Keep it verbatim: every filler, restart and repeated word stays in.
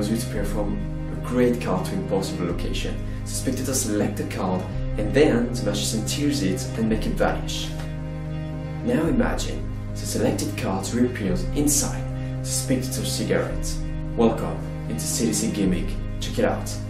allows you to perform a great card to impossible location. The spectator selects the card and then the magician tears it and makes it vanish. Now imagine the selected card reappears inside the spectator's cigarette. Welcome into C T C gimmick. Check it out.